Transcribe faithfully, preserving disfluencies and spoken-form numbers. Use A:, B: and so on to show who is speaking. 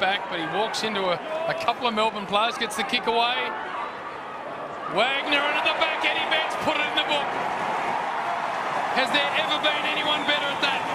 A: back, but he walks into a, a couple of Melbourne players, gets the kick away. Wagner and at the back, Eddie Betts put it in the book. Has there ever been anyone better at that?